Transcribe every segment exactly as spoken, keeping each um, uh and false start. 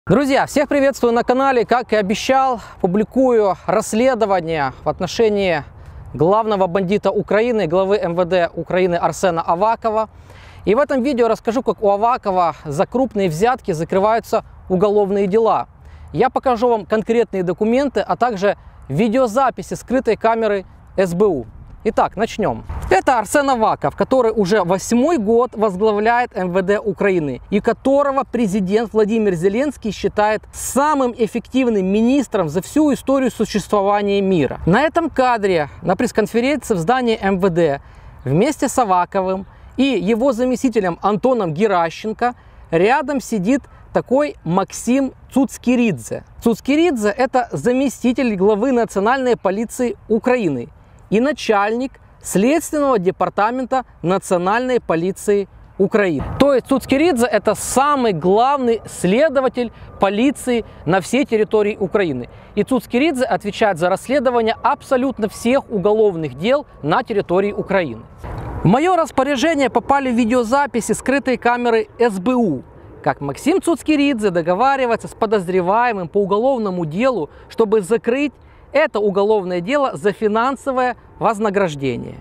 Друзья, всех приветствую на канале. Как и обещал, публикую расследование в отношении главного бандита Украины, главы эм вэ дэ Украины Арсена Авакова. И в этом видео расскажу, как у Авакова за крупные взятки закрываются уголовные дела. Я покажу вам конкретные документы, а также видеозаписи скрытой камеры эс бэ у. Итак, начнем. Это Арсен Аваков, который уже восьмой год возглавляет эм вэ дэ Украины и которого президент Владимир Зеленский считает самым эффективным министром за всю историю существования мира. На этом кадре на пресс-конференции в здании эм вэ дэ вместе с Аваковым и его заместителем Антоном Геращенко рядом сидит такой Максим Цуцкиридзе. Цуцкиридзе – это заместитель главы Национальной полиции Украины и начальник Следственного департамента Национальной полиции Украины. То есть Цуцкиридзе – это самый главный следователь полиции на всей территории Украины. И Цуцкиридзе отвечает за расследование абсолютно всех уголовных дел на территории Украины. В мое распоряжение попали видеозаписи скрытой камеры эс бэ у, как Максим Цуцкиридзе договаривается с подозреваемым по уголовному делу, чтобы закрыть это уголовное дело за финансовое вознаграждение.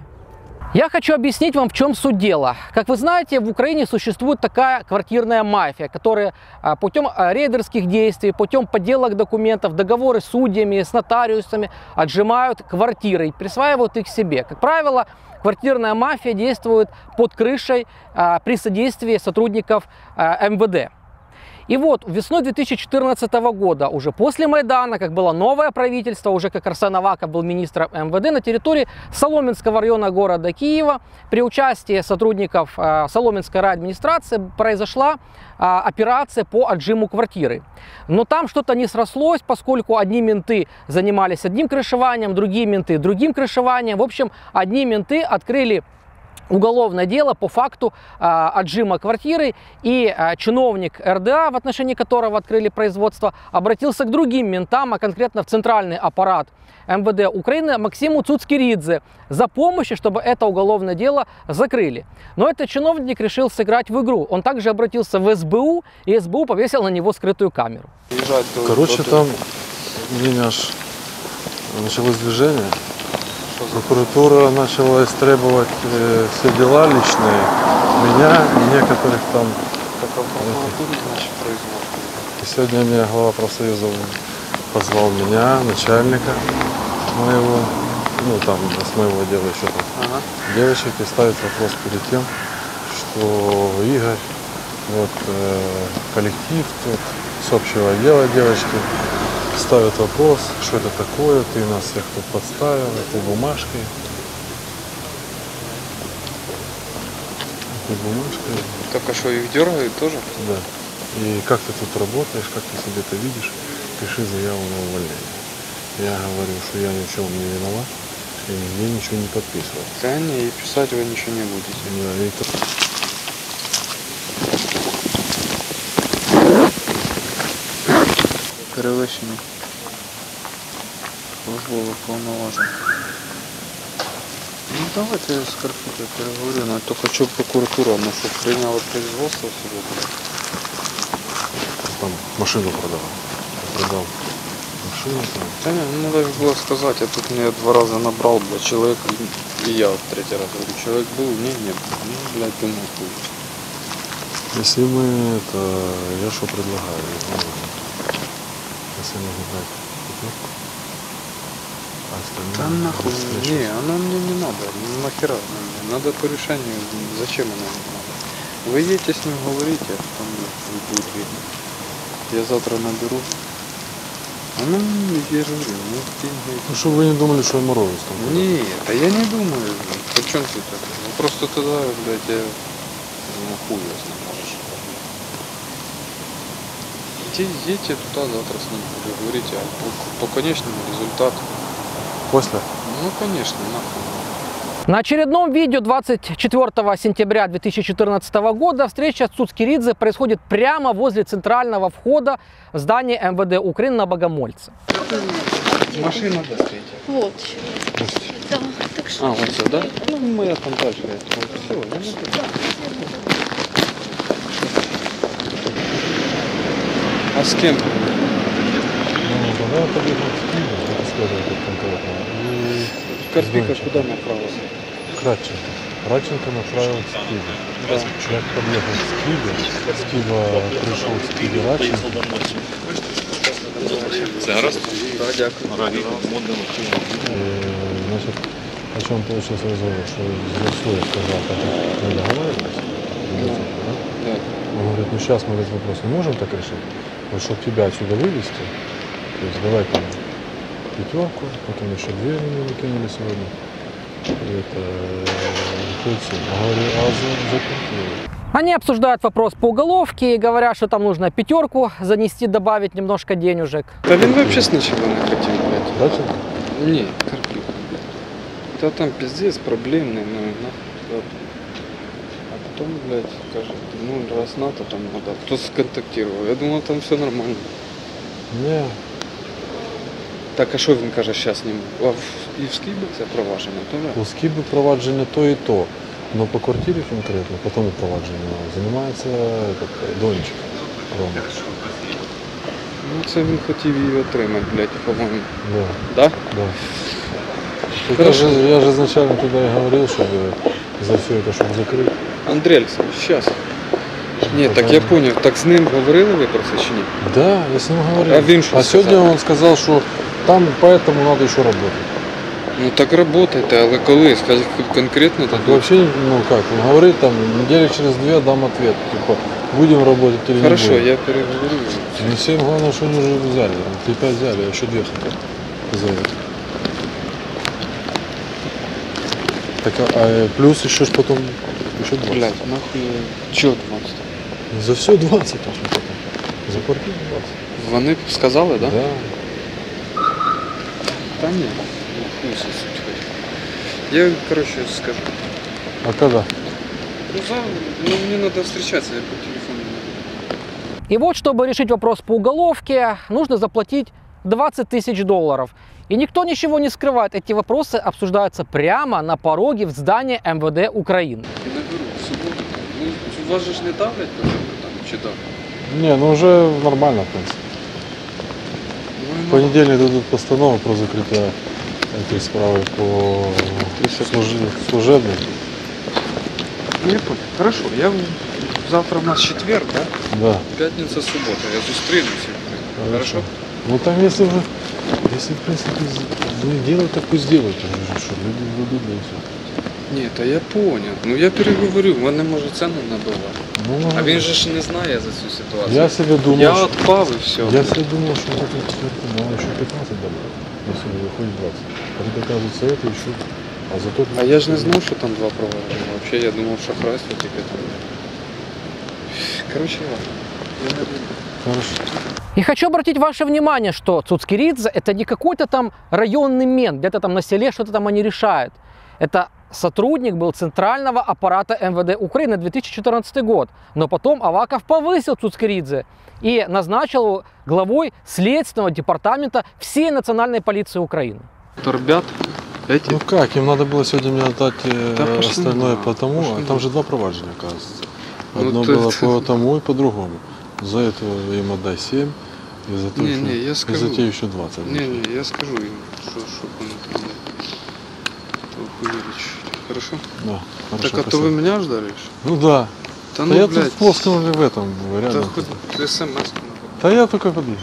Я хочу объяснить вам, в чем суть дела. Как вы знаете, в Украине существует такая квартирная мафия, которая путем рейдерских действий, путем подделок документов, договоры с судьями, с нотариусами отжимают квартиры и присваивают их себе. Как правило, квартирная мафия действует под крышей при содействии сотрудников эм вэ дэ. И вот весной две тысячи четырнадцатого года, уже после Майдана, как было новое правительство, уже как Арсен Аваков был министром эм вэ дэ, на территории Соломенского района города Киева при участии сотрудников э, Соломенской райадминистрации произошла э, операция по отжиму квартиры. Но там что-то не срослось, поскольку одни менты занимались одним крышеванием, другие менты другим крышеванием. В общем, одни менты открыли уголовное дело по факту э, отжима квартиры, и э, чиновник эр дэ а, в отношении которого открыли производство, обратился к другим ментам, а конкретно в центральный аппарат эм вэ дэ Украины Максиму Цуцкиридзе за помощью, чтобы это уголовное дело закрыли. Но этот чиновник решил сыграть в игру. Он также обратился в эс бэ у, и эс бэ у повесил на него скрытую камеру. Короче, там у меня аж началось движение. Прокуратура начала истребовать э, все дела личные, меня и некоторых там. Как в прокуратуре, значит, производство. Сегодня меня глава профсоюза позвал меня, начальника моего, ну там с моего дела еще там, ага. девочек, и ставит вопрос перед тем, что Игорь, вот э, коллектив, тут с общего дела девочки, ставят вопрос, что это такое, ты нас всех тут подставил, этой бумажкой. Этой бумажкой. Так, а что, их дергают тоже? Да. И как ты тут работаешь, как ты себе это видишь, пиши заяву на увольнение. Я говорю, что я ни в чем не виноват, и нигде ничего не подписывал. Да не, и писать вы ничего не будете. Да, и то... Перевищення службових повноважень. Ну давайте я с Карфутой переговорю, но только что прокуратура, ну что, приняла производство себе? Там машину продавал. Продал машину там. Да не, ну надо было сказать, я тут мне два раза набрал, блядь, человек, и я вот третий раз говорю, человек был, не, не был, ну, блядь, думаю, хуй. Если мы это, я что предлагаю? Если нужно брать пятерку, а да нахуй, не, оно мне не надо, нахера мне, надо по решению, зачем оно мне надо? Вы едете с ним, говорите, а потом будет видно. Я завтра наберу. А ну, я же говорю, ну деньги... Ну, чтобы вы не думали, что я морозец там. Нет, а я не думаю, при чем тут это? Ну, просто тогда, блядь, я, ну, хуй я с ним можешь. Едете туда, завтра с ним говорите, а по, по конечному результату. После? Ну, конечно, нахуй. На очередном видео двадцать четвёртого сентября две тысячи четырнадцатого года встреча с Цуцкиридзе происходит прямо возле центрального входа в здание эм вэ дэ Украины на Богомольце. Машина достоите. Вот. Да, так что... А, вот сюда? Ну, моя там дальше. Все, я не А с кем? Ну, тогда я подъехал к Киеву, как исследователь конкретно. И Карпика с куда направился? Кратченко. Кратченко направил к Киеву. Да. Я подъехал с Киева, с Киева пришел с Киева Радченко. Да, дякую. Э, Значит, о чем получился разговор, что Зерсу я сказал, так как мы договаривались. Да? Да. Он говорит, ну сейчас мы этот вопрос не можем так решить. Вот чтобы тебя отсюда вывести, то есть давай там пятерку, потом еще две мне накинули сегодня. И это кольцо. Я говорю, а за, за культуру? Они обсуждают вопрос по уголовке и говорят, что там нужно пятерку занести, добавить немножко денежек. Та він вообще сначала не хотів, блядь. Радченко? Ні, Карпик. Та там пиздец проблемный, ну, нахуй. А потом, блядь, скажет, ну, раз НАТО там надо, кто сконтактировал. Я думал, там все нормально. Не. Так, а що він каже зараз ним? А в, і в Скибі це провадження, то У Скиби провадження то і то. Но по квартирі конкретно, по тому провадженню, займається этот, Дончик Рома. Ну це він хотів її отримати, блядь, по-моєму. Да, Да? да. Так я, же, я же изначально туда и говорил, чтобы за все это, чтобы закрыть. Андрій Олександрович, зараз. Ні, так я понял. Так з ним говорили ви про це чи ні? Да, я с ним говорил. А він що А сказав? сегодня он сказал, что там поэтому надо еще работать. Ну так работайте, але коли? Скажіть конкретно Так тоді. вообще, ну как, он говорит, там, недели через две дам ответ. Типа, будем работать или Хорошо, не будем. я переговорю. Ну всем главное, что они уже взяли. Ты пять взяли, а еще две хотят за это. Так, а, а плюс еще ж потом, еще двадцать. Блядь, нахуй, чого двадцять? За все двадцать уже потом. За квартиру двадцать. Вони сказали, да? Да. Та ні. Ну, хуй со суть хоч. Я, короче, скажу. А когда? Ну, за... ну мне надо встречаться, я по телефону не могу. И вот, чтобы решить вопрос по уголовке, нужно заплатить двадцать тысяч долларов. И никто ничего не скрывает. Эти вопросы обсуждаются прямо на пороге в здании эм вэ дэ Украины. Я наберу в суботу. Ну, у вас же ж не давлять по там, чи да? Не, ну уже нормально, в принципе. Ну, В понедельник дадут постанову про закрытие этой справы по служи- служебной. ну, я понял. Хорошо, я завтра у нас четверг, да? Да. Пятница, суббота. Я зустрінуся. Хорошо? Ну там если уже, если в принципе не делают, так пусть делают. Уже, что люди дадут, да и все. Ні, та я понял. Ну я переговорю, мене може ціну набивати. Ну, А він же ж не знає за цю ситуацію. я себе думал, Я что, отпав і все. я себе думал, что вот эти четверки, ну еще пятнадцать добавят, если выходит двадцать. А тут оказывается это еще, а зато... А я ж не знав, що там два провадження. Вообще я думав, шахрайство тільки там. Короче, ладно. Я не думаю. Хорошо. И хочу обратить ваше внимание, что Цуцкиридзе это не какой-то там районный мент, где-то там на селе что-то там они решают. Это сотрудник был центрального аппарата эм вэ дэ Украины, две тысячи четырнадцатый год. Но потом Аваков повысил Цуцкиридзе и назначил его главой следственного департамента всей национальной полиции Украины. Торбят эти. Ну как, им надо было сегодня мне отдать э, Да пошли остальное на- по тому, пошли а на- там же два проваджения, оказывается. Ну, Одно то было есть- по тому и по другому. За это им отдай семь, и за то, Не, что- не, я и скажу. за те еще двадцать. Не, не, я скажу им, что, что вони там. Охуели чуть. Хорошо? Да, хорошо, Так а то спасибо. вы меня ждали? что? Ну да. Да Да ну, я блядь. тут плоском в этом, Да рядом. хоть смс. Да я только подъехал.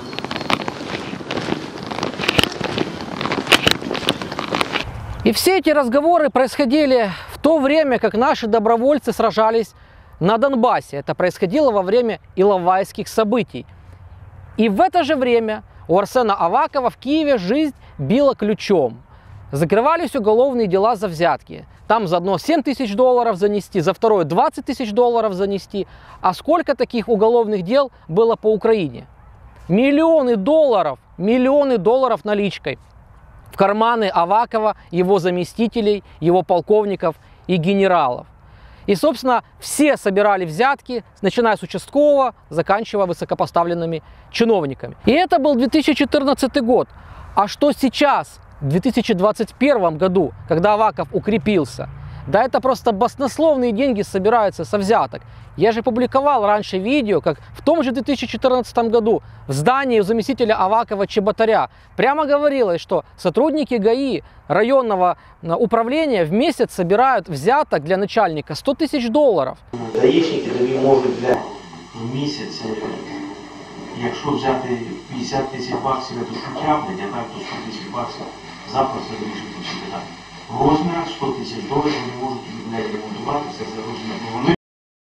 И все эти разговоры происходили в то время, как наши добровольцы сражались на Донбассе. Это происходило во время Иловайских событий. И в это же время у Арсена Авакова в Киеве жизнь била ключом. Закрывались уголовные дела за взятки. Там за одно семь тысяч долларов занести, за второе двадцать тысяч долларов занести. А сколько таких уголовных дел было по Украине? Миллионы долларов, миллионы долларов наличкой в карманы Авакова, его заместителей, его полковников и генералов. И, собственно, все собирали взятки, начиная с участкового, заканчивая высокопоставленными чиновниками. И это был две тысячи четырнадцатый год. А что сейчас, в две тысячи двадцать первом году, когда Аваков укрепился, Да это просто баснословные деньги собираются со взяток. Я же публиковал раньше видео, как в том же две тысячи четырнадцатом году в здании у заместителя Авакова Чеботаря прямо говорилось, что сотрудники ГАИ районного управления в месяц собирают взяток для начальника сто тысяч долларов. Даїшники тобі можуть взяти в місяць, якщо взяти п'ятдесят тисяч баксів, це шутя, блядь, а так то сто тисяч баксів запросто вирішити всі питання. В розмірах сто тисяч доларів вони можуть, блядь, ремонтувати все за розмір.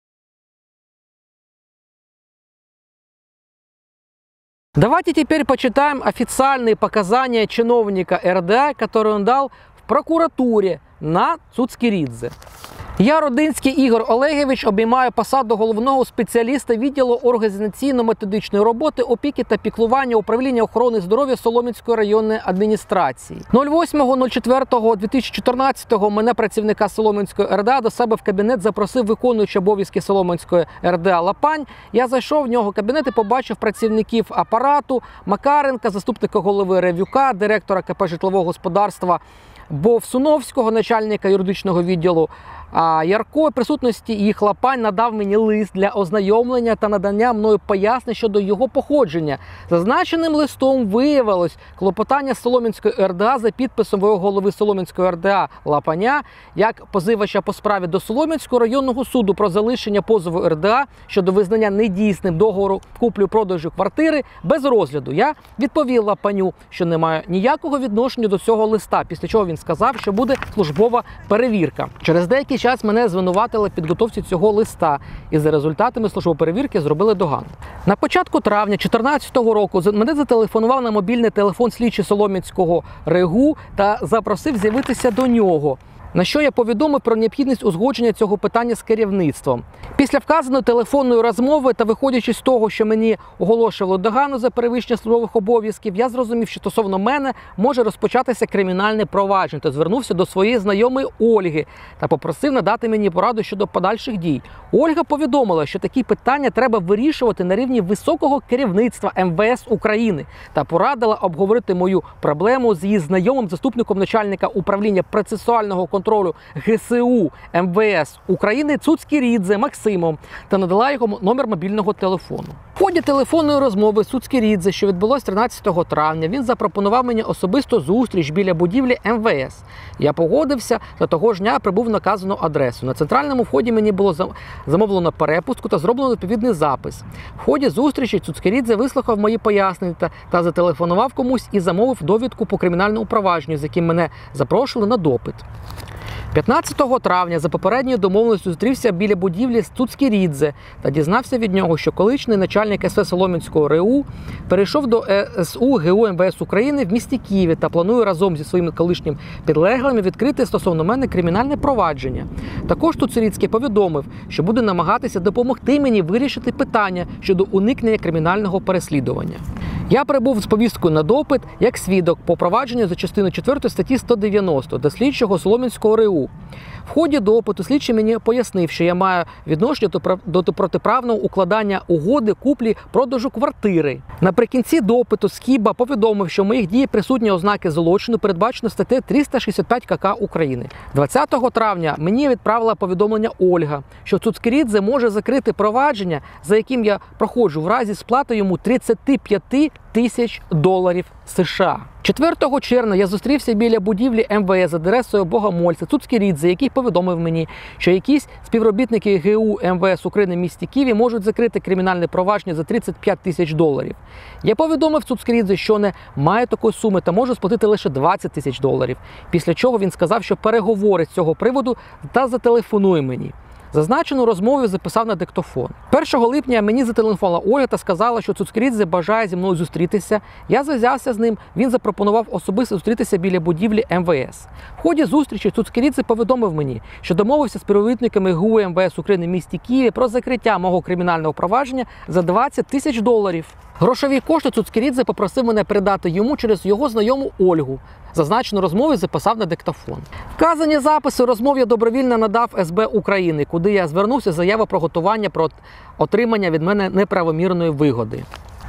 Давайте теперь почитаем официальные показания чиновника эр дэ а, которые он дал в прокуратуре на Цуцкірідзе. Я, Родинський Ігор Олегович, обіймаю посаду головного спеціаліста відділу організаційно-методичної роботи, опіки та піклування управління охорони здоров'я Солом'янської районної адміністрації. восьмого четвертого дві тисячі чотирнадцятого мене, працівника Солом'янської ер дэ а, до себе в кабінет запросив виконуючий обов'язки Солом'янської ер дэ а Лапань. Я зайшов в нього кабінет і побачив працівників апарату Макаренка, заступника голови Ревюка, директора ка пе житлового господарства Бовсуновського, начальника юридичного відділу. А Ярко в присутності їх Лапань надав мені лист для ознайомлення та надання мною пояснень щодо його походження. Зазначеним листом виявилось клопотання Солом'янської ер дэ а за підписом голови Солом'янської ер дэ а Лапаня як позивача по справі до Солом'янського районного суду про залишення позову ер дэ а щодо визнання недійсним договору куплю-продажу квартири без розгляду. Я відповів Лапаню, що не маю ніякого відношення до цього листа, після чого він сказав, що буде службова перевірка. Через деякий час мене звинуватили в підготовці цього листа, і за результатами службової перевірки зробили догану. На початку травня дві тисячі чотирнадцятого року мене зателефонував на мобільний телефон слідчий Солом'янського РЕГУ та запросив з'явитися до нього, на що я повідомив про необхідність узгодження цього питання з керівництвом. Після вказаної телефонної розмови та виходячи з того, що мені оголошували догану за перевищення службових обов'язків, я зрозумів, що стосовно мене може розпочатися кримінальне провадження, та звернувся до своєї знайомої Ольги та попросив надати мені пораду щодо подальших дій. Ольга повідомила, що такі питання треба вирішувати на рівні високого керівництва ем ве ес України та порадила обговорити мою проблему з її знайомим заступником начальника управління процесуального контролю ге ес у ем ве ес України Цуцкірідзе Максимом та надала його номер мобільного телефону. В ході телефонної розмови з Цуцкірідзе, що відбулось тринадцятого травня, він запропонував мені особисто зустріч біля будівлі ем ве ес. Я погодився та того ж дня прибув на наказану адресу. На центральному вході мені було замовлено перепустку та зроблено відповідний запис. В ході зустрічі Цуцкірідзе вислухав мої пояснення та, та зателефонував комусь і замовив довідку по кримінальному провадженню, з яким мене запрошували на допит. п'ятнадцятого травня за попередньою домовленістю зустрівся біля будівлі з Цуцкірідзе та дізнався від нього, що колишній начальник ес ве Солом'янського РЕУ перейшов до ес у ге у ем ве ес України в місті Києві та планує разом зі своїми колишніми підлеглими відкрити стосовно мене кримінальне провадження. Також Цуцкірідзе повідомив, що буде намагатися допомогти мені вирішити питання щодо уникнення кримінального переслідування. Я прибув з повісткою на допит як свідок по провадженню за частиною четвертої статті сто дев'яносто до слідчого Солом'янського РЕУ. В ході допиту слідчий мені пояснив, що я маю відношення до протиправного укладання угоди куплі-продажу квартири. Наприкінці допиту Скіба повідомив, що в моїх діях присутні ознаки злочину, передбачено статтею триста шістдесят п'ять ка ка України. двадцятого травня мені відправила повідомлення Ольга, що Цуцкірідзе може закрити провадження, за яким я проходжу в разі сплати йому тридцять п'ять тисяч доларів США. четвертого червня я зустрівся біля будівлі ем ве ес з адресою Богомольця Цуцкірідзе, який повідомив мені, що якісь співробітники ге у ем ве ес України в місті Києві можуть закрити кримінальне провадження за тридцять п'ять тисяч доларів. Я повідомив Цуцкірідзе, що не має такої суми та можу сплатити лише двадцять тисяч доларів, після чого він сказав, що переговорить з цього приводу та зателефонує мені. Зазначену розмову записав на диктофон. першого липня мені зателефонувала Ольга та сказала, що Цуцкірідзе бажає зі мною зустрітися. Я зв'язався з ним, він запропонував особисто зустрітися біля будівлі ем ве ес. В ході зустрічі Цуцкірідзе повідомив мені, що домовився з співробітниками ге у ем ве ес України в місті Києві про закриття мого кримінального провадження за двадцять тисяч доларів. Грошові кошти Цуцкірідзе попросив мене передати йому через його знайому Ольгу. Зазначену розмову записав на диктофон. Вказані записи розмов я добровільно надав ес бе України, куди я звернувся з заявою про готування про отримання від мене неправомірної вигоди.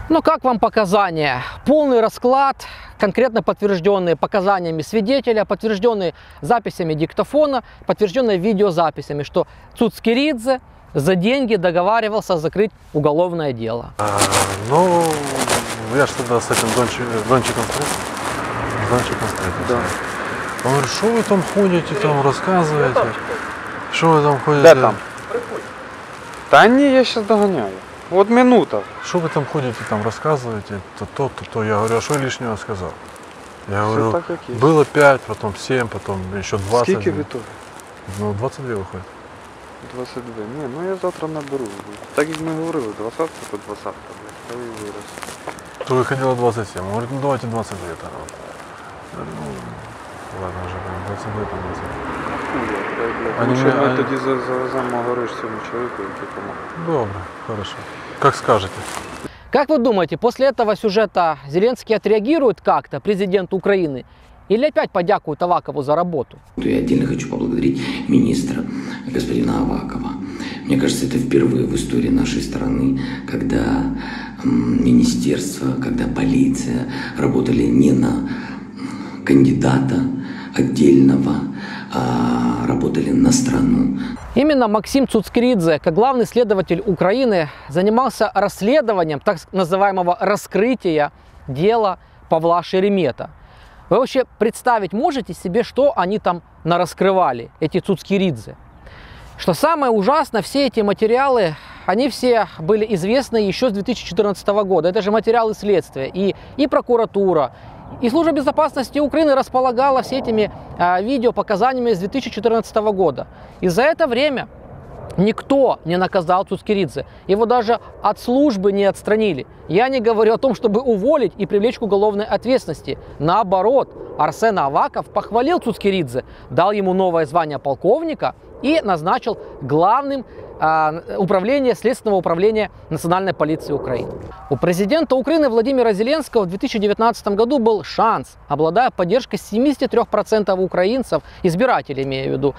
Ну как вам показания? Полный расклад, конкретно подтвержденные показаниями свидетеля, подтвержденные записями диктофона, подтвержденные видеозаписями, что Цуцкиридзе за деньги договаривался закрыть уголовное дело. А, ну, я же тогда с этим Дончиком, Дончиком встретился. С Дончиком встретился. Да. Он говорит, что вы там ходите, там рассказываете? Что вы там ходите? Да там? Да не, я сейчас догоняю. Вот минута. Что вы там ходите, там рассказываете, то то, то, то. Я говорю, а что я лишнего сказал? Я Все говорю, так, как есть. было пять, потом семь, потом еще двадцать. Скільки в итоге? Ну, двадцать две выходит. двадцять два. Ні, ну я завтра наберу. Так як ми говорили, двадцятка по двадцятка, блядь, та і вирос. То выходило двадцать семь. Он говорит, ну давайте двадцать две тогда. Я говорю, ну, ладно, уже двадцать две, там двадцать две. Они Лучше мне- ми они- тоді за- завеземо огорож цьому чоловіку, який допомагає. Добро, хорошо. Как скажете. Как вы думаете, после этого сюжета Зеленский отреагирует как-то, президент Украины, или опять подякует Авакову за работу? Я отдельно хочу поблагодарить министра господина Авакова. Мне кажется, это впервые в истории нашей страны, когда м, министерство, когда полиция работали не на кандидата отдельного, а работали на страну. Именно Максим Цуцкиридзе, как главный следователь Украины, занимался расследованием так называемого раскрытия дела Павла Шеремета. Вы вообще представить можете себе, что они там нараскрывали, эти Цуцкиридзе? Что самое ужасное, все эти материалы, они все были известны еще с две тысячи четырнадцатого года. Это же материалы следствия. И, и прокуратура, и Служба безопасности Украины располагала все этими а, видео показаниями с две тысячи четырнадцатого года. И за это время никто не наказал Цуцкиридзе. Его даже от службы не отстранили. Я не говорю о том, чтобы уволить и привлечь к уголовной ответственности. Наоборот, Арсен Аваков похвалил Цуцкиридзе, дал ему новое звание полковника и назначил главным э, управления Следственного управления Национальной полиции Украины. У президента Украины Владимира Зеленского в две тысячи девятнадцатом году был шанс, обладая поддержкой семидесяти трёх процентов украинцев, избирателей имею в виду,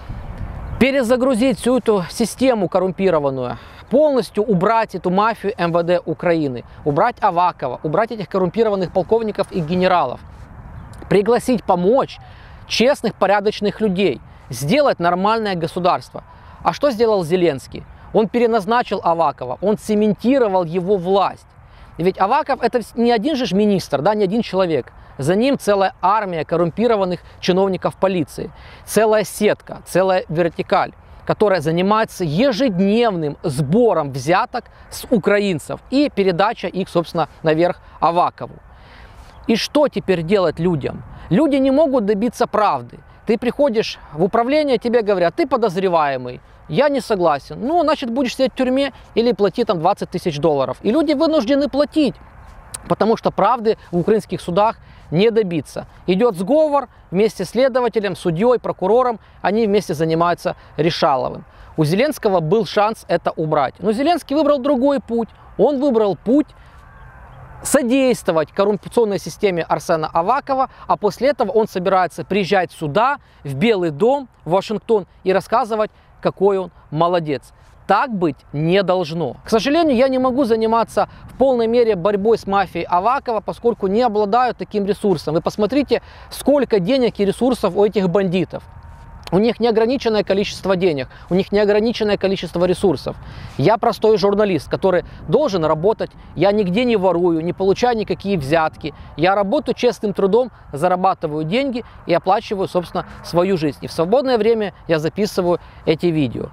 перезагрузить всю эту систему коррумпированную, полностью убрать эту мафию эм вэ дэ Украины, убрать Авакова, убрать этих коррумпированных полковников и генералов, пригласить помочь честных, порядочных людей, сделать нормальное государство. А что сделал Зеленский? Он переназначил Авакова, он цементировал его власть. И ведь Аваков это не один же министр, да, не один человек. За ним целая армия коррумпированных чиновников полиции, целая сетка, целая вертикаль, которая занимается ежедневным сбором взяток с украинцев и передача их, собственно, наверх Авакову. И что теперь делать людям? Люди не могут добиться правды. Ты приходишь в управление, тебе говорят, ты подозреваемый, я не согласен. Ну, значит, будешь сидеть в тюрьме или плати там двадцать тысяч долларов. И люди вынуждены платить, потому что правды в украинских судах не добиться. Идет сговор вместе с следователем, судьей, прокурором, они вместе занимаются решаловым. У Зеленского был шанс это убрать. Но Зеленский выбрал другой путь. Он выбрал путь содействовать коррупционной системе Арсена Авакова, а после этого он собирается приезжать сюда, в Белый дом, в Вашингтон, и рассказывать, какой он молодец. Так быть не должно. К сожалению, я не могу заниматься в полной мере борьбой с мафией Авакова, поскольку не обладаю таким ресурсом. Вы посмотрите, сколько денег и ресурсов у этих бандитов. У них неограниченное количество денег, у них неограниченное количество ресурсов. Я простой журналист, который должен работать. Я нигде не ворую, не получаю никакие взятки. Я работаю честным трудом, зарабатываю деньги и оплачиваю, собственно, свою жизнь. И в свободное время я записываю эти видео.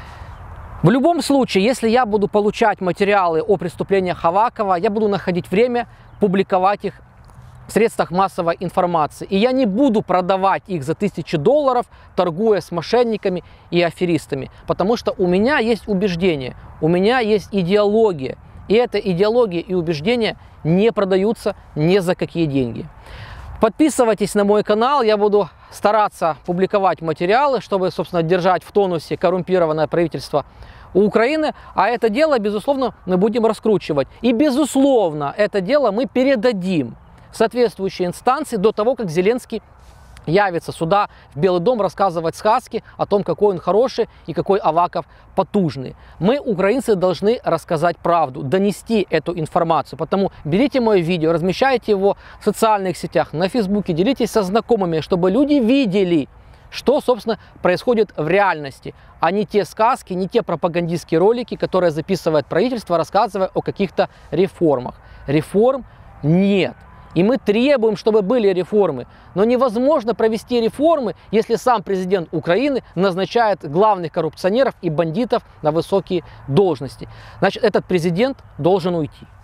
В любом случае, если я буду получать материалы о преступлениях Авакова, я буду находить время публиковать их в средствах массовой информации. И я не буду продавать их за тысячи долларов, торгуя с мошенниками и аферистами. Потому что у меня есть убеждение, у меня есть идеология. И эта идеология и убеждения не продаются ни за какие деньги. Подписывайтесь на мой канал, я буду стараться публиковать материалы, чтобы, собственно, держать в тонусе коррумпированное правительство Украины. А это дело, безусловно, мы будем раскручивать. И, безусловно, это дело мы передадим в соответствующие инстанции до того, как Зеленский явится сюда, в Белый дом, рассказывать сказки о том, какой он хороший и какой Аваков потужный. Мы, украинцы, должны рассказать правду, донести эту информацию. Потому берите мое видео, размещайте его в социальных сетях, на Фейсбуке, делитесь со знакомыми, чтобы люди видели, что, собственно, происходит в реальности, а не те сказки, не те пропагандистские ролики, которые записывает правительство, рассказывая о каких-то реформах. Реформ нет. И мы требуем, чтобы были реформы. Но невозможно провести реформы, если сам президент Украины назначает главных коррупционеров и бандитов на высокие должности. Значит, этот президент должен уйти.